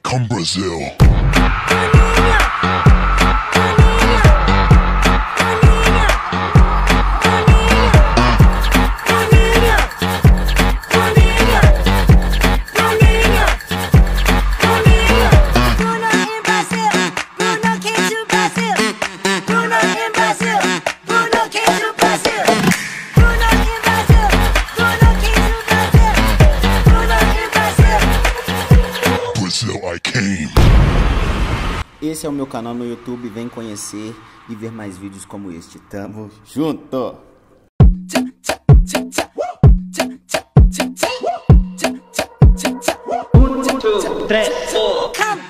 Come Brazil. Esse é o meu canal no YouTube, vem conhecer e ver mais vídeos como este. Tamo junto! 1, 2, 3, 4